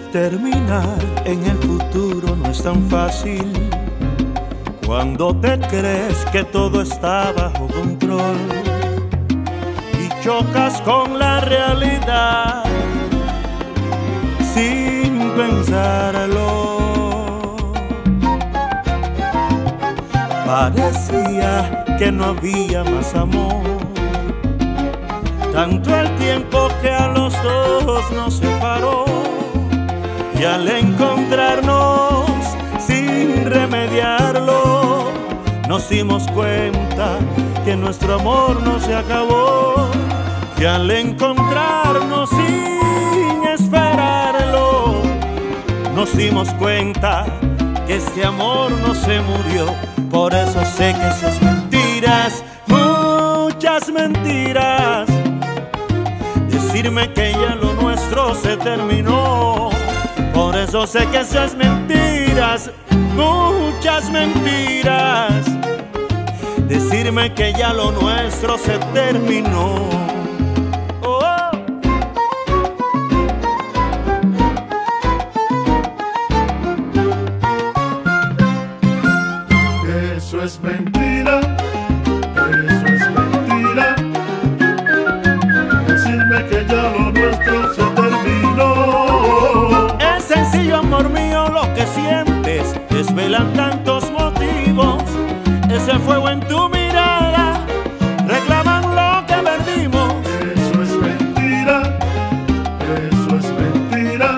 Terminar en el futuro no es tan fácil cuando te crees que todo está bajo control y chocas con la realidad sin pensarlo. Parecía que no había más amor, tanto el tiempo que a los dos nos separó. Y al encontrarnos sin remediarlo, nos dimos cuenta que nuestro amor no se acabó. Y al encontrarnos sin esperarlo, nos dimos cuenta que este amor no se murió. Por eso sé que esas mentiras, muchas mentiras, decirme que ya lo nuestro se terminó. Por eso sé que esas mentiras, muchas mentiras, decirme que ya lo nuestro se terminó. Oh, oh. Eso es mentira, eso es mentira, decirme que ya lo nuestro se terminó. Sencillo, amor mío, lo que sientes desvelan tantos motivos. Ese fuego en tu mirada reclaman lo que perdimos. Eso es mentira, eso es mentira,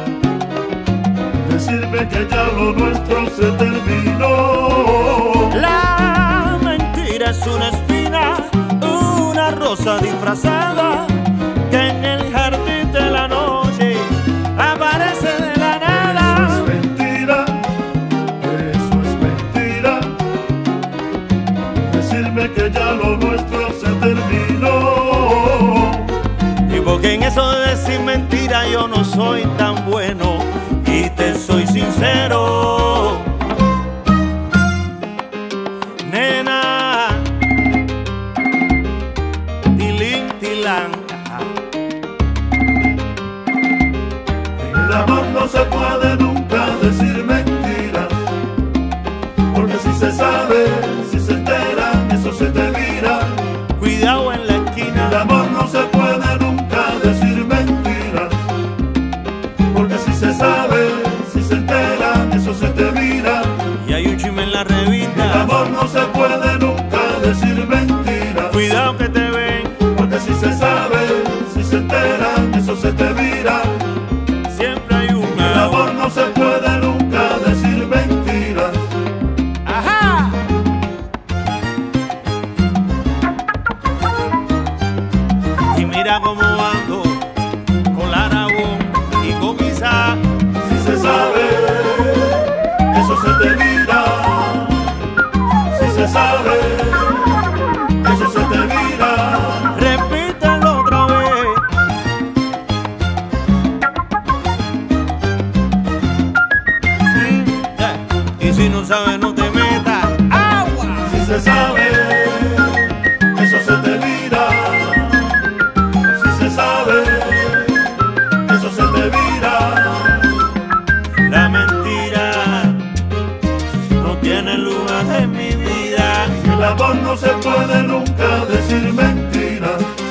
decirme que ya lo nuestro se terminó. La mentira es una espina, una rosa disfrazada que en el jardín de la noche aparece de la nada. Eso es mentira, eso es mentira, decirme que ya lo nuestro se terminó. Y porque en eso de decir mentira yo no soy tan bueno, y te soy sincero, nena. Tilín, tilán. El amor no se puede nunca decir mentiras, porque si se sabe, si se entera, eso se te mira. Cuidado en la esquina. El amor no se puede nunca decir mentiras, porque si se sabe, si se entera, eso se te mira. Y hay un chisme en la El revista. amor no se puede nunca decir mentiras, Cuidado que te ven. porque si se sabe, si se entera, eso se te mira. Siempre hay un El amor no se puede nunca decir mentiras. Ajá. Y mira cómo ando con la Aragón y con Isaac. Si se sabe, eso se te mira. Si se sabe, eso se te mira. Repítelo otra vez. Y si no sabes no te metas. ¡Agua! Si se sabe, eso se te mira. Si se sabe, eso se te mira. La mentira no tiene lugar en mi vida. El amor no se puede nunca decir mentiras.